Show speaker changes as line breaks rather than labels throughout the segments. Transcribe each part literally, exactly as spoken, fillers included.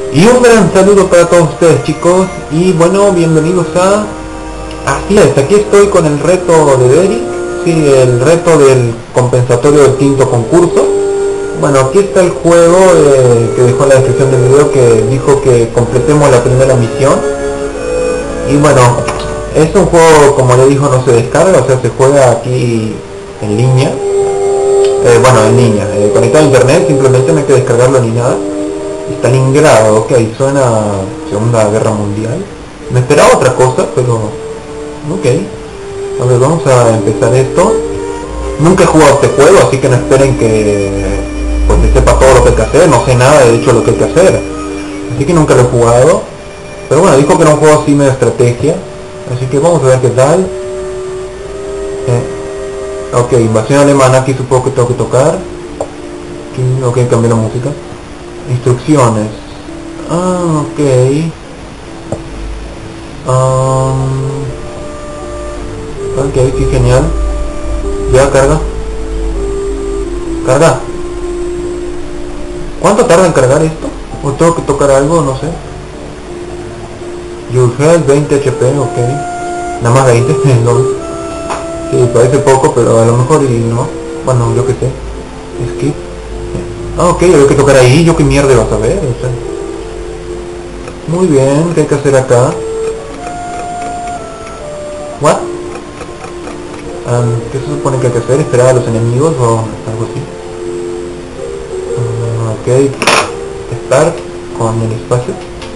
Y un gran saludo para todos ustedes, chicos, y bueno, bienvenidos a... Así es, aquí estoy con el reto de Derek, sí, el reto del compensatorio del quinto concurso. Bueno, aquí está el juego eh, que dejó en la descripción del video, que dijo que completemos la primera misión. Y bueno, es un juego, como le dijo, no se descarga, o sea, se juega aquí en línea. Eh, bueno, en línea, eh, conectado a internet, simplemente no hay que descargarlo ni nada. Stalingrado, ok, suena Segunda Guerra Mundial. Me esperaba otra cosa, pero... ok. A ver, vamos a empezar esto. Nunca he jugado este juego, así que no esperen que... pues me sepa todo lo que hay que hacer. No sé nada, de hecho, lo que hay que hacer. Así que nunca lo he jugado. Pero bueno, dijo que era un juego así medio estrategia. Así que vamos a ver qué tal. Eh, ok, invasión alemana, aquí supongo que tengo que tocar. Aquí, ok, cambié la música. Instrucciones. Ah, ok. Um, ok, sí, genial. Ya, carga. Carga. ¿Cuánto tarda en cargar esto? ¿O tengo que tocar algo? No sé. Your health, veinte H P, ok. Nada más veinte, no. Sí, parece poco, pero a lo mejor y no. Bueno, yo qué sé. Skip. Ah, ok, hay que tocar ahí, yo qué mierda vas a ver, o sea. Muy bien, ¿qué hay que hacer acá? What? Um, ¿Qué se supone que hay que hacer? ¿Esperar a los enemigos o algo así? Uh, ok, start con el espacio.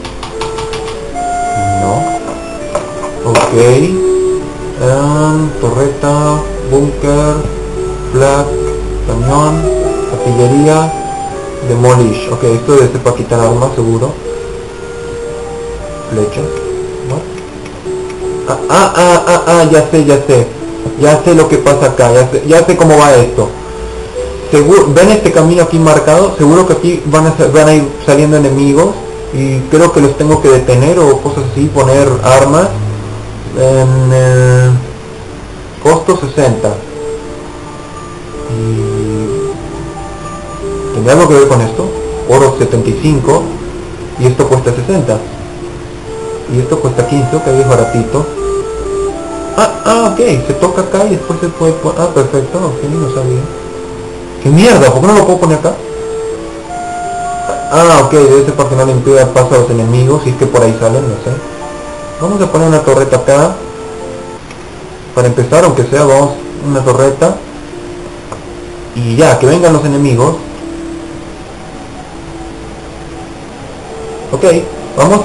No. Ok. Um, torreta, búnker, flag, cañón, artillería. Demolish, ok, esto debe ser para quitar armas, seguro. Flechas. Ah, ah, ah, ah, ah, ya sé, ya sé. Ya sé lo que pasa acá, ya sé, ya sé cómo va esto. Seguro, ven este camino aquí marcado, seguro que aquí van a, van a ir saliendo enemigos. Y creo que los tengo que detener o cosas así, poner armas. En eh, costo sesenta. Y... ¿tendría algo que ver con esto? Oro setenta y cinco y esto cuesta sesenta y esto cuesta quince, ok, es baratito. Ah, ah, ok, se toca acá y después se puede poner... ah, perfecto, ok, no sabía. ¿Qué mierda? ¿Por qué no lo puedo poner acá? Ah, ok, debe ser para que no le impida el paso a los enemigos, si es que por ahí salen, no sé. Vamos a poner una torreta acá para empezar, aunque sea, vamos, una torreta y ya, que vengan los enemigos. Ok, vamos.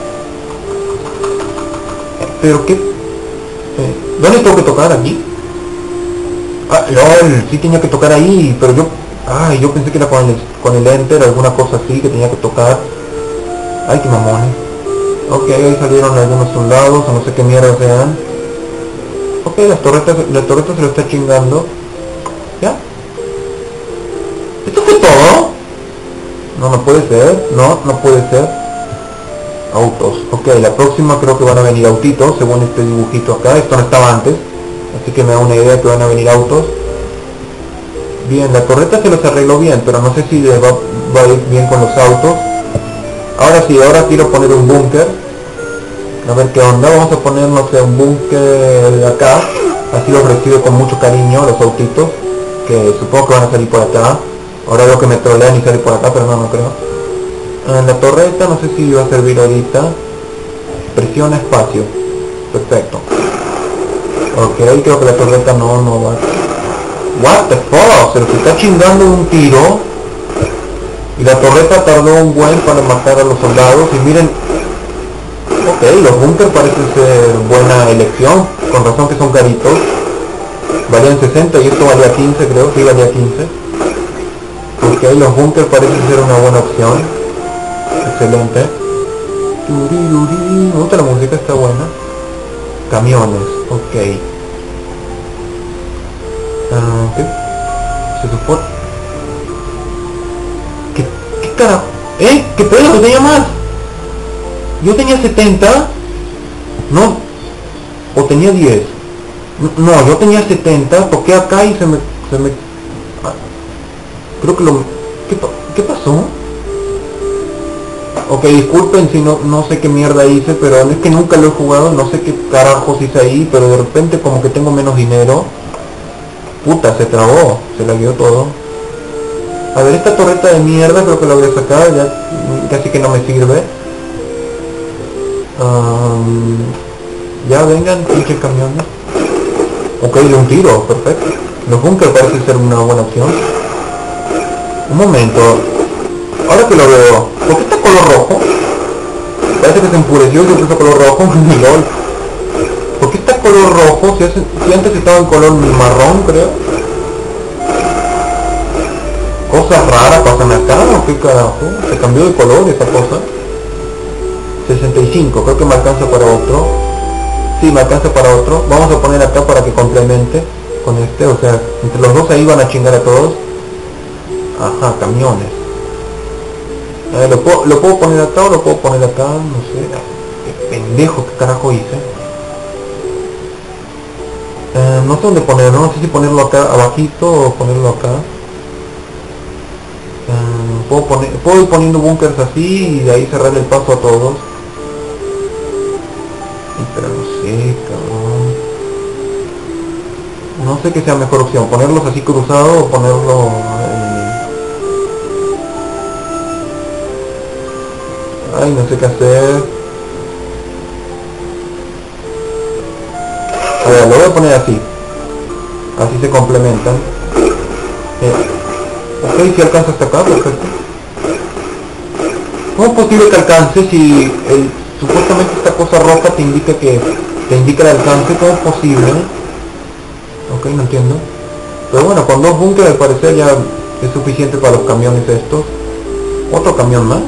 Pero qué... Eh, ¿dónde tengo que tocar? ¿Aquí? Ah, lol, sí tenía que tocar ahí, pero yo... ay, yo pensé que era con el, con el enter, alguna cosa así que tenía que tocar. Ay, qué mamones. Ok, ahí salieron algunos soldados, o no sé qué mierda sean. Ok, las torretas, la torreta se lo está chingando. ¿Ya? ¿Esto fue todo? No, no puede ser, no, no puede ser. Autos, ok, la próxima creo que van a venir autitos, según este dibujito acá, esto no estaba antes, así que me da una idea que van a venir autos. Bien, la torreta se los arregló bien, pero no sé si les va, va a ir bien con los autos. Ahora sí, ahora quiero poner un búnker, a ver qué onda, vamos a poner, no sé, un búnker acá, así los recibe con mucho cariño los autitos, que supongo que van a salir por acá. Ahora veo que me trolean y salen por acá, pero no, no creo. En la torreta no sé si va a servir ahorita. Presiona espacio. Perfecto. Ok, creo que la torreta no, no va. What the fuck, se los está chingando un tiro. Y la torreta tardó un buen para matar a los soldados. Y miren. Ok, los bunkers parecen ser buena elección. Con razón que son caritos. Valían sesenta y esto valía quince, creo. Sí, valía quince. Ok, los bunkers parecen ser una buena opción. Excelente. Me gusta la música, está buena. Camiones, ok. Uh, ¿Qué? Se supone... ¿Qué, qué carajo? ¿Eh? ¿Qué pedo? ¿Yo tenía más? Yo tenía setenta. No. O tenía diez. No, yo tenía setenta. Toqué acá y se me... Se me... Ah, creo que lo... ¿Qué, pa ¿Qué pasó? Ok, disculpen si no, no sé qué mierda hice, pero es que nunca lo he jugado, no sé qué carajos hice ahí, pero de repente como que tengo menos dinero. Puta, se trabó, se la guió todo. A ver, esta torreta de mierda creo que la voy a sacar, ya casi que no me sirve. Um, ya vengan, pinches camiones. Ok, de un tiro, perfecto. Los bunkers parece ser una buena opción. Un momento. Ahora que lo veo, ¿por qué está color rojo? Parece que se enfureció y se puso color rojo. LOL. ¿Por qué está color rojo? Si, hace, si antes estaba en color marrón, creo. Cosas raras pasan acá, ¿o qué carajo? Se cambió de color esa cosa. sesenta y cinco, creo que me alcanza para otro. Sí, me alcanza para otro. Vamos a poner acá para que complemente con este, o sea, entre los dos ahí van a chingar a todos. Ajá, camiones. Eh, ¿lo, puedo, ¿Lo puedo poner acá o lo puedo poner acá? No sé. Qué pendejo, qué carajo hice. Eh, no sé dónde ponerlo, no sé si ponerlo acá abajito o ponerlo acá. Eh, puedo, poner, puedo ir poniendo bunkers así y de ahí cerrar el paso a todos. Y, pero no sé, cabrón. No sé qué sea mejor opción, ponerlos así cruzados o ponerlo... Ay, no sé qué hacer. A ver, lo voy a poner así. Así se complementan. Eh, ok, si alcanza hasta acá, perfecto. ¿Cómo es posible que alcance si el, supuestamente esta cosa roja te indica que te indica el alcance? ¿Cómo es posible? Ok, no entiendo. Pero bueno, con dos bunkers al parecer ya es suficiente para los camiones estos. Otro camión más.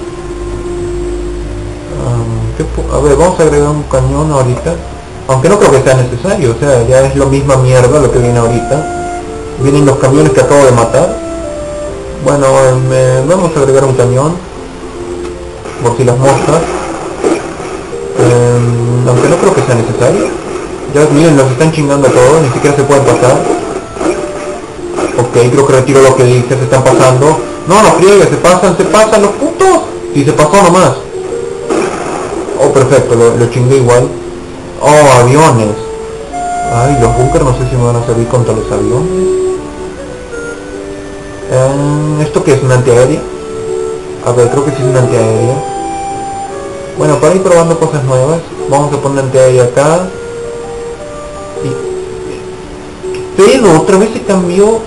A ver, vamos a agregar un cañón ahorita. Aunque no creo que sea necesario, o sea, ya es lo misma mierda lo que viene ahorita. Vienen los camiones que acabo de matar. Bueno, me, vamos a agregar un cañón. Por si las moscas. Eh, aunque no creo que sea necesario. Ya miren, nos están chingando a todos, ni siquiera se pueden pasar. Ok, creo que retiro lo que dije, se están pasando. No, no friegues, se pasan, se pasan los putos. Si se pasó nomás. Oh, perfecto, lo, lo chingué igual. Oh, aviones. Ay, los bunkers no sé si me van a servir contra los aviones. Eh, ¿Esto qué es? ¿Una antiaérea? A ver, creo que sí es una antiaérea. Bueno, para ir probando cosas nuevas, vamos a poner antiaérea acá. Y... Pero otra vez se cambió.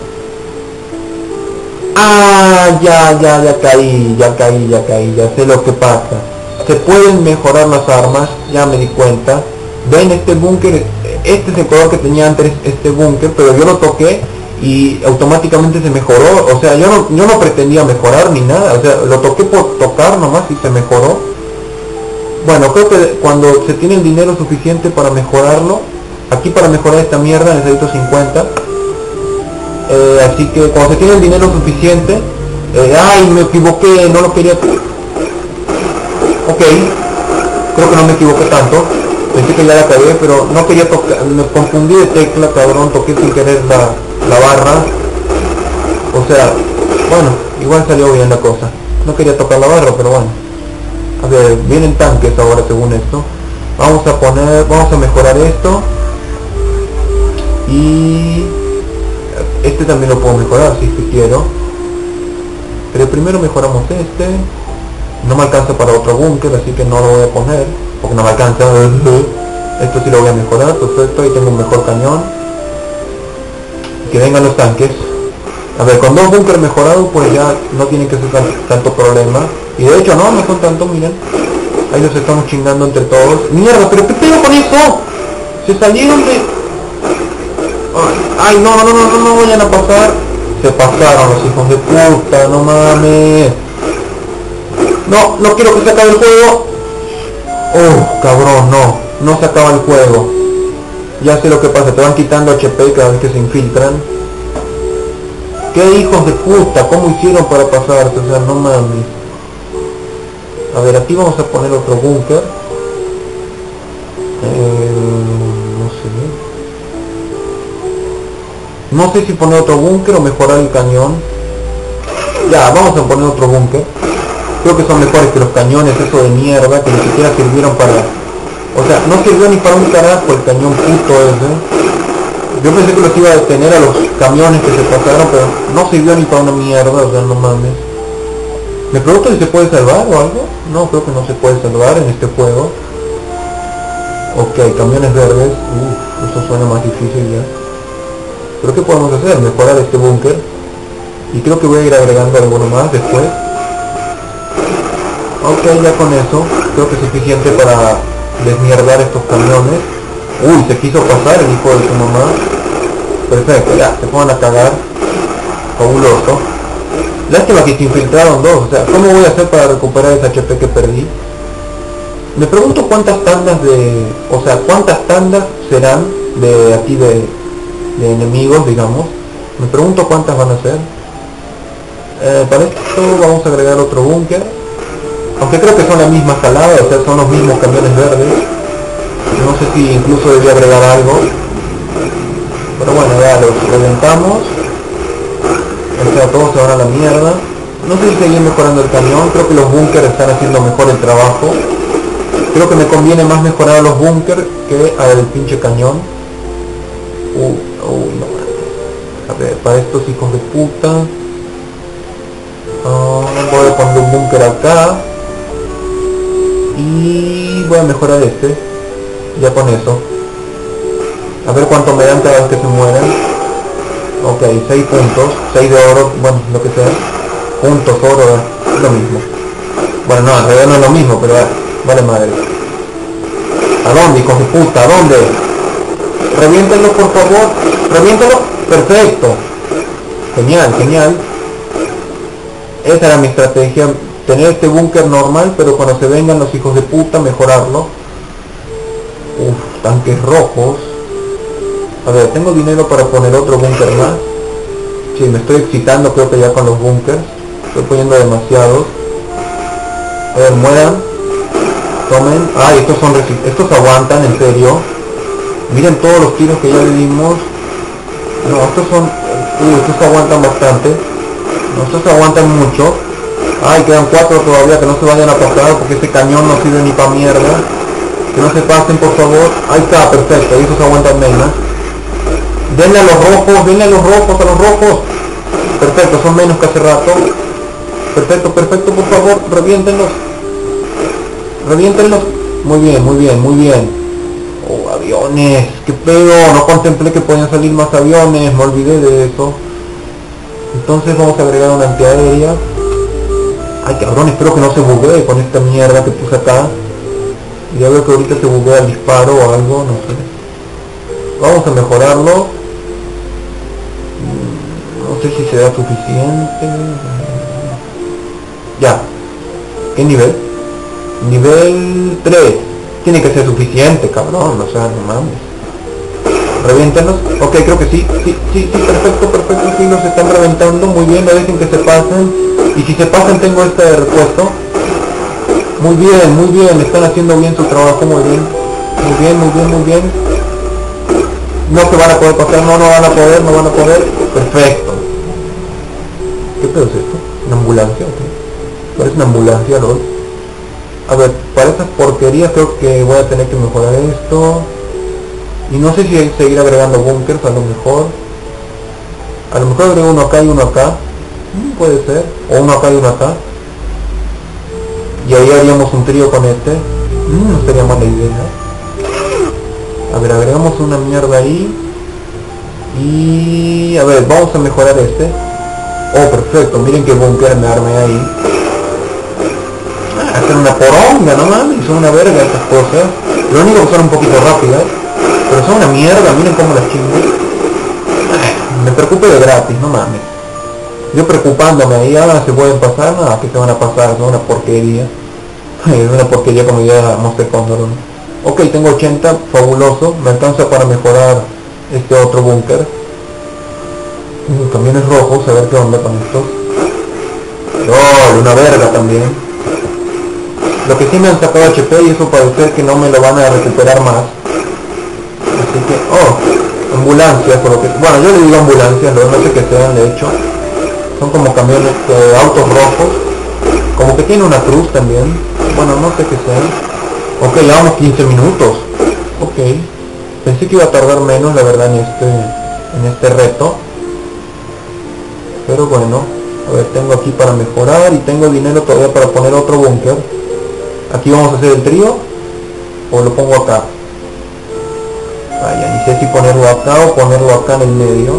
Ah, ya, ya, ya caí, ya caí, ya caí, ya sé lo que pasa. Se pueden mejorar las armas, ya me di cuenta. Ven, este búnker, este es el color que tenía antes este búnker, pero yo lo toqué y automáticamente se mejoró. O sea, yo no, yo no pretendía mejorar ni nada, o sea, lo toqué por tocar nomás y se mejoró. Bueno, creo que cuando se tiene el dinero suficiente para mejorarlo, aquí para mejorar esta mierda necesito cincuenta. Eh, así que cuando se tiene el dinero suficiente, eh, ay, me equivoqué, no lo quería. Ok, creo que no me equivoqué tanto. Pensé que ya la cagué, pero no quería tocar, me confundí de tecla, cabrón, toqué sin querer la, la barra. O sea, bueno, igual salió bien la cosa. No quería tocar la barra, pero bueno. A ver, vienen tanques ahora según esto. Vamos a poner, vamos a mejorar esto. Y... este también lo puedo mejorar si es que quiero. Pero primero mejoramos este. No me alcanza para otro búnker, así que no lo voy a poner, porque no me alcanza. Esto sí lo voy a mejorar, perfecto, ahí tengo un mejor cañón. Que vengan los tanques. A ver, con dos búnkers mejorados, pues ya no tienen que ser tan, tanto problema. Y de hecho no, no son tanto, miren. Ahí los estamos chingando entre todos. ¡Mierda! ¿Pero qué pedo con eso? Se salieron de... Ay, no, no, no, no, no vayan a pasar. Se pasaron los hijos de puta, no mames. No, no quiero que se acabe el juego. Oh, cabrón, no. No se acaba el juego. Ya sé lo que pasa, te van quitando H P cada vez que se infiltran. ¿Qué hijos de puta? ¿Cómo hicieron para pasarse? O sea, no mames. A ver, aquí vamos a poner otro búnker. Eh, no sé. No sé si poner otro búnker o mejorar el cañón. Ya, vamos a poner otro búnker. Creo que son mejores que los cañones, eso de mierda, que ni siquiera sirvieron para... O sea, no sirvió ni para un carajo el cañón puto ese. Yo pensé que los iba a detener a los camiones que se pasaron, pero no sirvió ni para una mierda, o sea, no mames. Me pregunto si se puede salvar o algo. No, creo que no se puede salvar en este juego. Ok, camiones verdes. Uff, eso suena más difícil ya. Pero ¿qué podemos hacer? Mejorar este búnker. Y creo que voy a ir agregando alguno más después. Ok, ya con eso creo que es suficiente para desmierdar estos camiones. Uy, se quiso pasar el hijo de su mamá. Perfecto, ya, se pongan a cagar. Fabuloso. Lástima que se infiltraron dos, o sea, ¿cómo voy a hacer para recuperar ese H P que perdí? Me pregunto cuántas tandas de... O sea, cuántas tandas serán de aquí de, de enemigos, digamos. Me pregunto cuántas van a ser. Eh, para esto vamos a agregar otro búnker. Aunque creo que son la misma escalada, o sea, son los mismos camiones verdes. No sé si incluso debía agregar algo. Pero bueno, ya los reventamos. O sea, todos se van a la mierda. No sé si seguir mejorando el cañón. Creo que los búnkers están haciendo mejor el trabajo. Creo que me conviene más mejorar a los búnkers que al pinche cañón. Uy, uy, no. A ver, para estos hijos de puta. Uh, voy a poner un búnker acá. Y voy a mejorar este. Ya con eso. A ver cuánto me dan cada vez que se mueren. Ok, seis puntos. seis de oro, bueno, lo que sea. Puntos, oro, es lo mismo. Bueno, no, en realidad no es lo mismo, pero vale madre. ¿A dónde, hijos de puta? ¿A dónde? Reviéntenlo, por favor. Reviéntenlo. Perfecto. Genial, genial. Esa era mi estrategia. Tener este búnker normal, pero cuando se vengan los hijos de puta, mejorarlo. Uf, tanques rojos. A ver, ¿tengo dinero para poner otro búnker más? Sí, me estoy excitando creo que ya con los búnkers. Estoy poniendo demasiados. A ver, mueran. Tomen. Ay, estos son resist- estos aguantan, en serio. Miren todos los tiros que ya le dimos. No, estos son... Uy, estos aguantan bastante. No, estos aguantan mucho. Ay, quedan cuatro todavía, que no se vayan a pasar porque este cañón no sirve ni pa' mierda. Que no se pasen, por favor. Ahí está, perfecto, y esos aguantan menos. Denle a los rojos, denle a los rojos, a los rojos. Perfecto, son menos que hace rato. Perfecto, perfecto, por favor, reviéntenlos. Reviéntenlos. Muy bien, muy bien, muy bien. Oh, aviones, qué pedo, no contemplé que podían salir más aviones, me olvidé de eso. Entonces vamos a agregar una antiaérea. Ay, cabrón, espero que no se buguee con esta mierda que puse acá. Ya veo que ahorita se buguea el disparo o algo, no sé. Vamos a mejorarlo. No sé si será suficiente. Ya. ¿Qué nivel? Nivel tres. Tiene que ser suficiente, cabrón, o sea, no mames. Reviéntanos. Ok, creo que sí. Sí, sí, sí, perfecto, perfecto. Sí, nos están reventando. Muy bien, no dejen que se pasen. Y si se pasan tengo este de repuesto. Muy bien, muy bien. Están haciendo bien su trabajo, muy bien. Muy bien, muy bien, muy bien. No se van a poder pasar, no, no van a poder, no van a poder. Perfecto. ¿Qué pedo es esto? ¿Una ambulancia o qué? Parece una ambulancia, ¿no? A ver, para esas porquerías creo que voy a tener que mejorar esto. Y no sé si seguir agregando bunkers, a lo mejor. A lo mejor agrego uno acá y uno acá. Mm, puede ser. O uno acá y uno acá. Y ahí haríamos un trío con este. Mm, no sería mala idea. A ver, agregamos una mierda ahí. Y... a ver, vamos a mejorar este. Oh, perfecto. Miren qué búnker me armé ahí. Ah, hacer una poronga, no mames. Son una verga estas cosas. Lo único que son un poquito rápidas. Pero son una mierda, miren cómo las chingo. Ah, me preocupe de gratis, no mames. Yo preocupándome ahí, ahora se pueden pasar, nada, que se van a pasar, son una porquería. Es una porquería como ya Monster Condor. Ok, tengo ochenta, fabuloso, me alcanza para mejorar este otro búnker. Mm, también es rojo, a ver qué onda con estos. ¡Oh, una verga también! Lo que sí me han sacado H P y eso parece que no me lo van a recuperar más. Así que, oh, ambulancias, por lo que... Bueno, yo le digo ambulancias, no, no sé qué sean, de hecho. Son como camiones, eh, autos rojos. Como que tiene una cruz también. Bueno, no sé qué sea. Ok, llevamos quince minutos. Ok. Pensé que iba a tardar menos, la verdad, en este, en este reto. Pero bueno. A ver, tengo aquí para mejorar y tengo dinero todavía para poner otro búnker. Aquí vamos a hacer el trío. O lo pongo acá. Vaya, ni sé si ponerlo acá o ponerlo acá en el medio.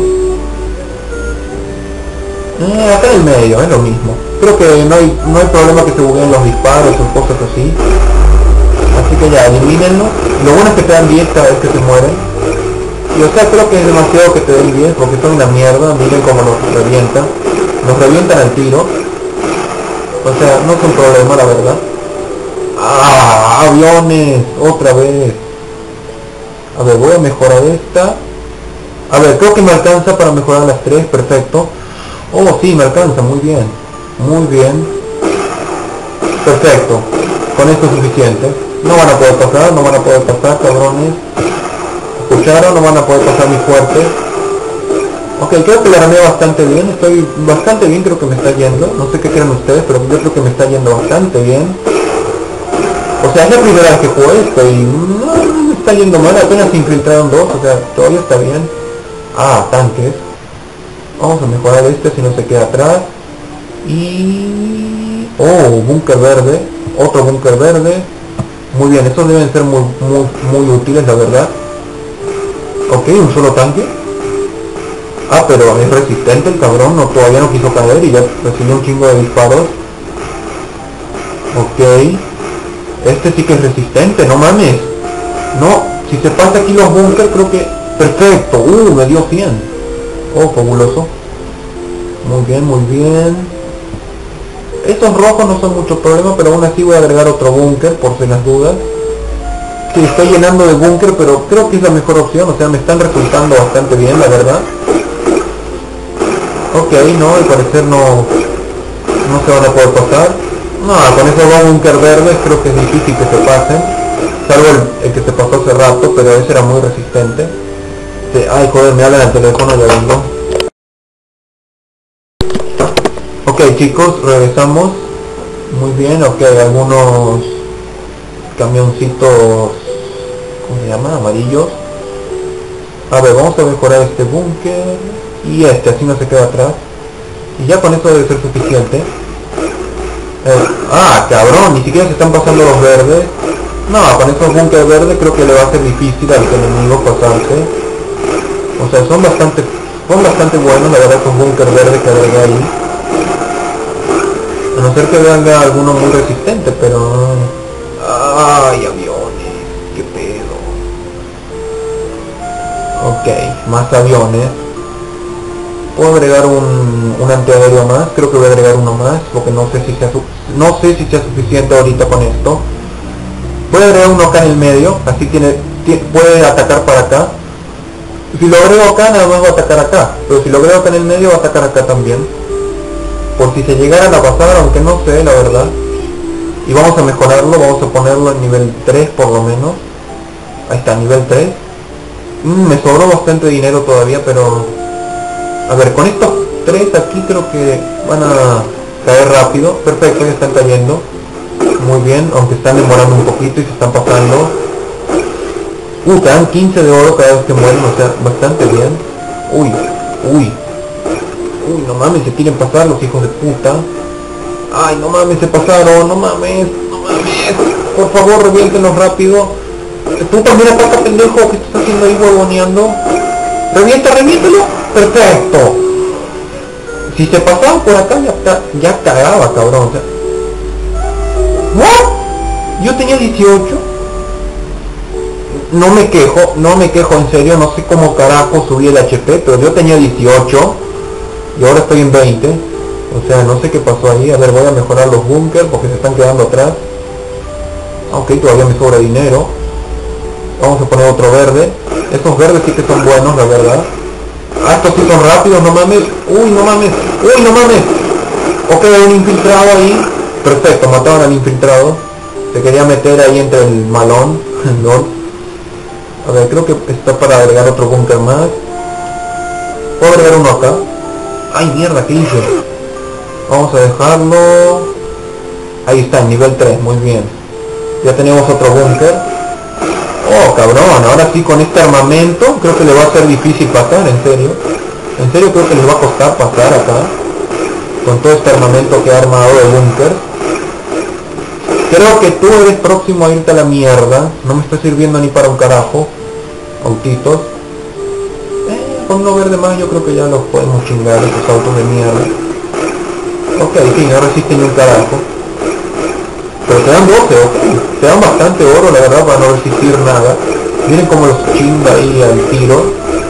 Eh, acá en el medio, es lo mismo. Creo que no hay, no hay problema que se bugueen los disparos o cosas así. Así que ya, elimínenlo. Lo bueno es que te dan diez cada vez que se mueren. Y o sea, creo que es demasiado que te den diez porque son una mierda. Miren cómo nos revientan. Nos revientan al tiro. O sea, no es un problema, la verdad. ¡Ah! ¡Aviones! Otra vez. A ver, voy a mejorar esta. A ver, creo que me alcanza para mejorar las tres. Perfecto. Oh, sí, me alcanza. Muy bien. Muy bien. Perfecto. Con esto es suficiente. No van a poder pasar, no van a poder pasar, cabrones. ¿Escucharon? No van a poder pasar mi fuerte. Ok, creo que la armé bastante bien. Estoy bastante bien, creo que me está yendo. No sé qué creen ustedes, pero yo creo que me está yendo bastante bien. O sea, es la primera vez que juego esto y no, no me está yendo mal. Apenas se infiltraron dos, o sea, todavía está bien. Ah, tanques. Vamos a mejorar este si no se queda atrás. Y... oh, búnker verde. Otro búnker verde. Muy bien, estos deben ser muy, muy, muy útiles, la verdad. Ok, un solo tanque. Ah, pero es resistente el cabrón, no, todavía no quiso caer y ya recibió un chingo de disparos. Ok. Este sí que es resistente, no mames. No, si se pasa aquí los búnker creo que... perfecto, uh, me dio cien. Oh, fabuloso. Muy bien, muy bien. Estos rojos no son mucho problema, pero aún así voy a agregar otro búnker por si las dudas. Sí, estoy llenando de búnker, pero creo que es la mejor opción, o sea, me están resultando bastante bien, la verdad. Ok, no, al parecer no, no se van a poder pasar. No, con esos dos búnker verdes creo que es difícil que se pasen. Salvo el, el que se pasó hace rato, pero ese era muy resistente. Sí, ay, joder, me hablan al teléfono, ya vengo. Ok, chicos, regresamos. Muy bien, ok, algunos camioncitos, ¿cómo se llama? Amarillos. A ver, vamos a mejorar este búnker y este, así no se queda atrás. Y ya con esto debe ser suficiente. Eh, ah, cabrón, ni siquiera se están pasando los verdes. No, con estos búnker verdes creo que le va a ser difícil al enemigo pasarse. O sea, son bastante, son bastante buenos, la verdad, estos búnker verdes que agregué ahí. A no ser que venga alguno muy resistente, pero... ay, aviones, qué pedo. Ok, más aviones. Puedo agregar un, un antiaéreo más, creo que voy a agregar uno más, porque no sé si sea, no sé si sea suficiente ahorita con esto. Voy a agregar uno acá en el medio, así tiene, tiene puede atacar para acá. Si lo agrego acá, nada más va a atacar acá, pero si lo agrego acá en el medio va a atacar acá también. Por si se llegaran a pasar, aunque no sé, la verdad. Y vamos a mejorarlo, vamos a ponerlo en nivel tres por lo menos. Ahí está, nivel tres. Mm, me sobró bastante dinero todavía, pero... a ver, con estos tres aquí creo que van a caer rápido. Perfecto, ya están cayendo. Muy bien, aunque están demorando un poquito y se están pasando. Uh, te dan quince de oro cada vez que mueren, o sea, bastante bien. Uy, uy. Uy, no mames, se quieren pasar los hijos de puta. Ay, no mames, se pasaron, no mames, no mames. Por favor, reviéntenos rápido. Tú también ataca, pendejo, ¿qué estás haciendo ahí huevoneando? Revienta, reviéntalo. Perfecto. Si se pasaba por acá ya, ya cagaba, cabrón. O sea, ¿what? Yo tenía dieciocho. No me quejo, no me quejo, en serio, no sé cómo carajo subí el H P, pero yo tenía dieciocho y ahora estoy en veinte. O sea, no sé qué pasó ahí. A ver, voy a mejorar los búnkers porque se están quedando atrás. Ok, todavía me sobra dinero. Vamos a poner otro verde. Estos verdes sí que son buenos, la verdad. Ah, estos sí son rápidos, no mames. Uy, no mames. Uy, no mames. Ok, hay un infiltrado ahí. Perfecto, mataron al infiltrado. Se quería meter ahí entre el malón. No. A ver, creo que está para agregar otro búnker más. ¿Puedo agregar uno acá? Ay, mierda, ¿qué hice? Vamos a dejarlo... Ahí está, nivel tres, muy bien. Ya tenemos otro búnker. Oh, cabrón, ahora sí con este armamento creo que le va a ser difícil pasar, en serio. En serio creo que les va a costar pasar acá. Con todo este armamento que ha armado de búnker. Creo que tú eres próximo a irte a la mierda. No me está sirviendo ni para un carajo. Autitos. Eh, con uno verde más yo creo que ya los podemos chingar, esos autos de mierda. Ok, sí, no resisten ni un carajo. Pero te dan doce, ok. Te dan bastante oro, la verdad, para no resistir nada. Miren cómo los chinga ahí al tiro.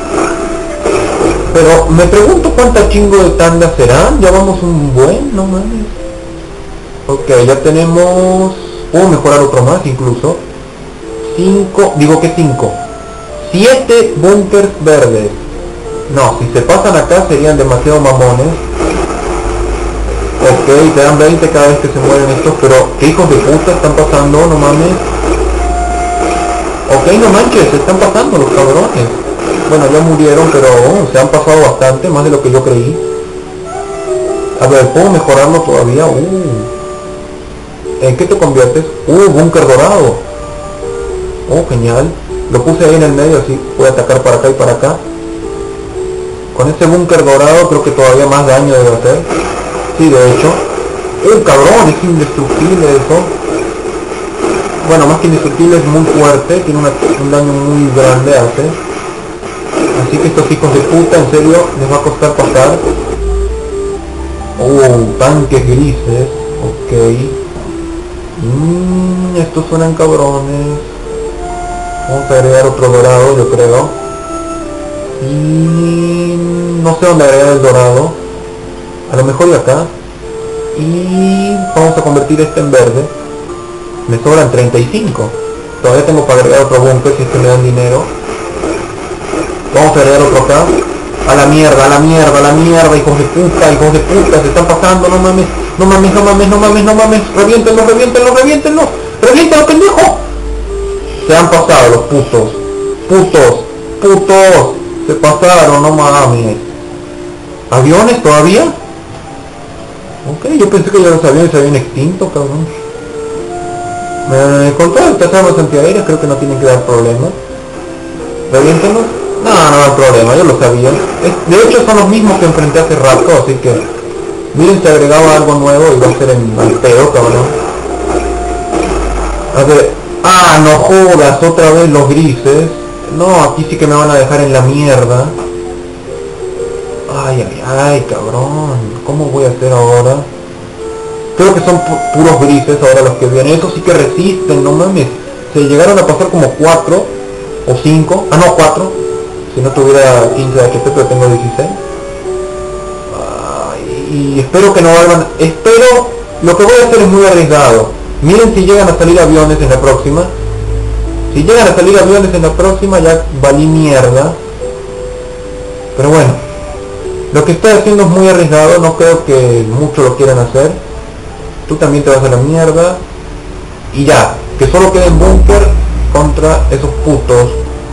Pero me pregunto cuánta chingo de tanda serán. Ya vamos un buen, no mames. Ok, ya tenemos... Puedo mejorar otro más incluso. cinco, digo que cinco. siete bunkers verdes. No, si se pasan acá serían demasiado mamones. Ok, te dan veinte cada vez que se mueren estos, pero ¿qué hijos de puta están pasando? No mames. Ok, no manches, se están pasando los cabrones. Bueno, ya murieron, pero oh, se han pasado bastante, más de lo que yo creí. A ver, ¿puedo mejorarlo todavía? Uh. ¿En qué te conviertes? Uh, búnker dorado. Oh, genial. Lo puse ahí en el medio, así puede atacar para acá y para acá. Con este búnker dorado creo que todavía más daño debe hacer. Sí, de hecho. ¡Uh, cabrón! Es indestructible eso. Bueno, más que indestructible, es muy fuerte. Tiene una, un daño muy grande hace. Así que estos hijos de puta, en serio, les va a costar pasar. ¡Oh, tanques grises! Ok. Mmm, estos suenan cabrones. Vamos a agregar otro dorado, yo creo. Y... no sé dónde agregar el dorado. A lo mejor de acá. Y vamos a convertir este en verde. Me sobran treinta y cinco. Todavía tengo para agregar otro búnker si es que me dan dinero. Vamos a agregar otro acá. A la mierda, a la mierda, a la mierda, hijos de puta, hijos de puta, se están pasando, no mames, no mames, no mames, no mames, no mames, reviéntenlo, reviéntenlo, reviéntenlo, reviéntenlo, pendejo. Se han pasado los putos, putos, putos, se pasaron, no mames. ¿Aviones todavía? Ok, yo pensé que ya los aviones se habían extinto, cabrón. Eh, con todas estas armas antiaéreas creo que no tienen que dar problemas. ¿Reviéntenlos? No, no hay problema, yo lo sabía. Es, de hecho son los mismos que enfrenté hace rato, así que... miren, se agregaba algo nuevo y va a ser en el pedo, cabrón. A ver... ah, no jodas, otra vez los grises. No, aquí sí que me van a dejar en la mierda. Ay, ay, ay, cabrón. ¿Cómo voy a hacer ahora? Creo que son pu puros grises ahora los que vienen. Esos sí que resisten, no mames. Se llegaron a pasar como cuatro o cinco. Ah, no, cuatro. Si no tuviera quince de H P, pero tengo dieciséis. Ay, y espero que no vuelvan. Espero... lo que voy a hacer es muy arriesgado. Miren si llegan a salir aviones en la próxima. Si llegan a salir aviones en la próxima, ya valí mierda. Pero bueno. Lo que estoy haciendo es muy arriesgado. No creo que muchos lo quieran hacer. Tú también te vas a la mierda. Y ya. Que solo queden búnker contra esos putos.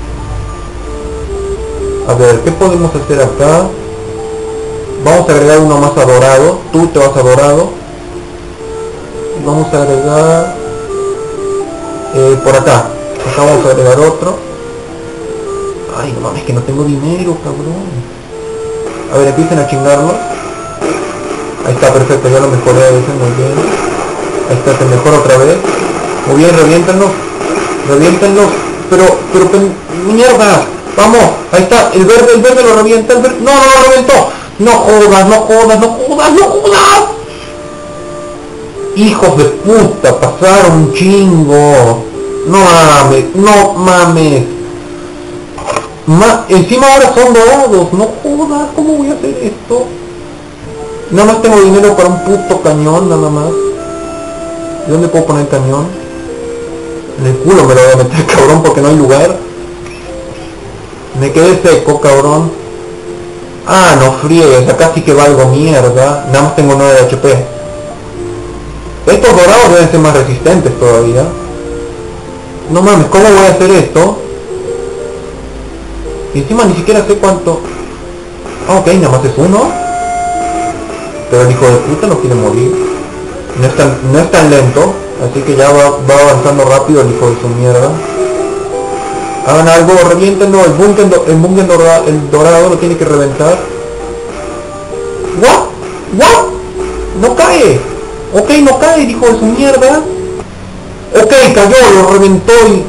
A ver, ¿qué podemos hacer acá? Vamos a agregar uno más a dorado. Tú te vas a dorado. Y vamos a agregar... Eh, por acá. Acá vamos a agregar otro. Ay, no mames, que no tengo dinero, cabrón. A ver, empiecen a chingarlo. Ahí está, perfecto, ya lo mejoré a veces, muy bien. Ahí está, se mejora otra vez. Muy bien, reviéntenlos. Reviéntenlos. Pero, pero, mierda. Vamos, ahí está, el verde, el verde lo revienta, el verde... no, no lo reventó. No jodas, no jodas, no jodas, no jodas. Hijos de puta, pasaron un chingo. No mames, no mames. Ma Encima ahora son dorados, no jodas, ¿cómo voy a hacer esto? Nada más tengo dinero para un puto cañón, nada más. ¿Y dónde puedo poner el cañón? En el culo me lo voy a meter, cabrón, porque no hay lugar. Me quedé seco, cabrón. Ah, no friegues, acá sí que valgo mierda. Nada más tengo nueve de H P. Estos dorados deben ser más resistentes todavía. No mames, ¿cómo voy a hacer esto? Y encima ni siquiera sé cuánto... Ah, ok, nada más es uno. Pero el hijo de puta no quiere morir. No es tan, no es tan lento, así que ya va, va avanzando rápido el hijo de su mierda. Hagan algo, reviéntenlo, el búnker, el búnker dorado, el dorado lo tiene que reventar. ¿What? ¿What? No cae. Ok, no cae, hijo de su mierda. Ok, cayó, lo reventó y...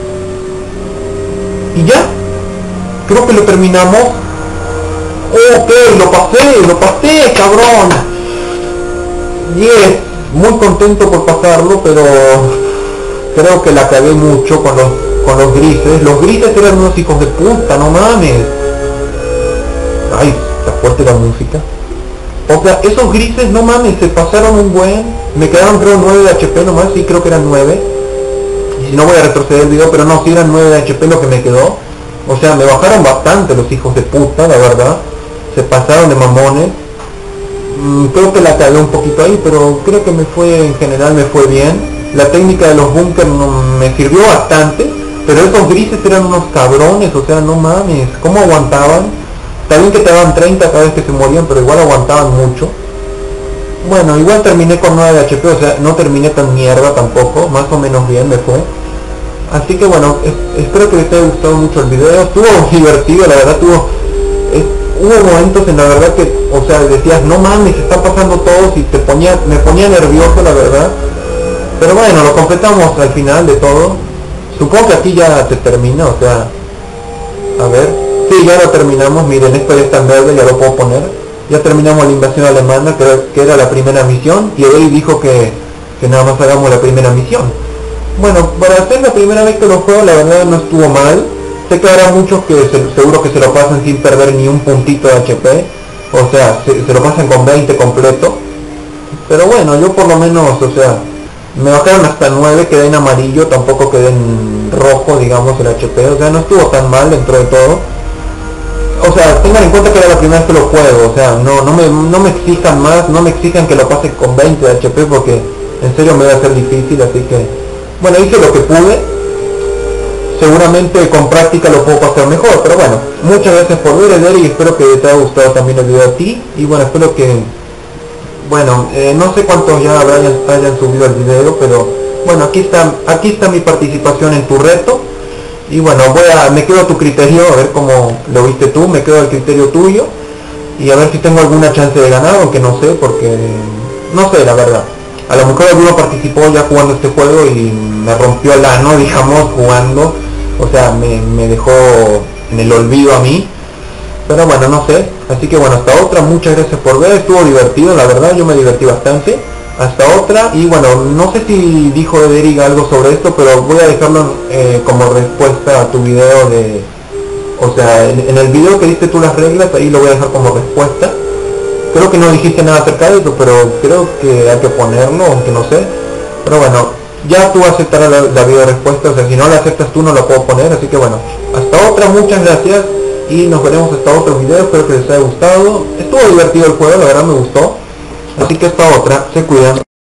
¿Y ya? Creo que lo terminamos. Ok, lo pasé, lo pasé, cabrón. Yes, muy contento por pasarlo, pero creo que la cagué mucho con los, con los grises. Los grises eran unos hijos de puta, no mames. Ay, está fuerte la música. O sea, esos grises, no mames, se pasaron un buen... Me quedaron creo nueve de H P nomás, sí, creo que eran nueve. Y si no voy a retroceder el video, pero no, si eran nueve de H P lo que me quedó. O sea, me bajaron bastante los hijos de puta, la verdad. Se pasaron de mamones. Mm, creo que la cagué un poquito ahí, pero creo que me fue, en general me fue bien. La técnica de los bunkers no, me sirvió bastante. Pero esos grises eran unos cabrones, o sea, no mames. ¿Cómo aguantaban? Está bien que te daban treinta cada vez que se morían, pero igual aguantaban mucho. Bueno, igual terminé con nueve de H P, o sea, no terminé tan mierda tampoco, más o menos bien me fue. Así que bueno, es, espero que les haya gustado mucho el video, estuvo divertido, la verdad, tuvo, es, hubo momentos en la verdad que, o sea, decías, no mames, se está pasando todo, y te ponía, me ponía nervioso, la verdad. Pero bueno, lo completamos al final de todo. Supongo que aquí ya te termina, o sea, a ver. Sí, ya lo terminamos, miren, esto ya está en verde, ya lo puedo poner. Ya terminamos la invasión alemana, creo que era la primera misión, y hoy dijo que, que nada más hagamos la primera misión. Bueno, para hacer la primera vez que lo juego, la verdad no estuvo mal. Sé que habrá muchos que se, seguro que se lo pasan sin perder ni un puntito de H P. O sea, se, se lo pasan con veinte completo. Pero bueno, yo por lo menos, o sea, me bajaron hasta nueve, quedé en amarillo, tampoco quedé en rojo, digamos, el H P. O sea, no estuvo tan mal dentro de todo. O sea, tengan en cuenta que era la primera vez que lo juego, o sea, no, no, me, no me exijan más, no me exijan que lo pase con veinte de H P porque en serio me va a ser difícil, así que... Bueno, hice lo que pude, seguramente con práctica lo puedo pasar mejor, pero bueno, muchas gracias por ver el video y espero que te haya gustado también el video a ti, y bueno, espero que... Bueno, eh, no sé cuántos ya hayan, hayan subido el video, pero bueno, aquí está, aquí está mi participación en tu reto. Y bueno, voy a, me quedo a tu criterio, a ver cómo lo viste tú, me quedo al criterio tuyo. Y a ver si tengo alguna chance de ganar, aunque no sé, porque... No sé, la verdad. A lo mejor alguno participó ya jugando este juego y me rompió el ano, digamos, jugando. O sea, me, me dejó en el olvido a mí. Pero bueno, no sé. Así que bueno, hasta otra, muchas gracias por ver, estuvo divertido, la verdad, yo me divertí bastante. Hasta otra, y bueno, no sé si dijo Ederic algo sobre esto, pero voy a dejarlo eh, como respuesta a tu video de... O sea, en, en el video que diste tú las reglas, ahí lo voy a dejar como respuesta. Creo que no dijiste nada acerca de eso, pero creo que hay que ponerlo, aunque no sé. Pero bueno, ya tú aceptarás la, la video respuesta, o sea, si no la aceptas tú no la puedo poner, así que bueno. Hasta otra, muchas gracias, y nos veremos hasta otro video, espero que les haya gustado. Estuvo divertido el juego, la verdad me gustó. Así que hasta otra, se cuidan.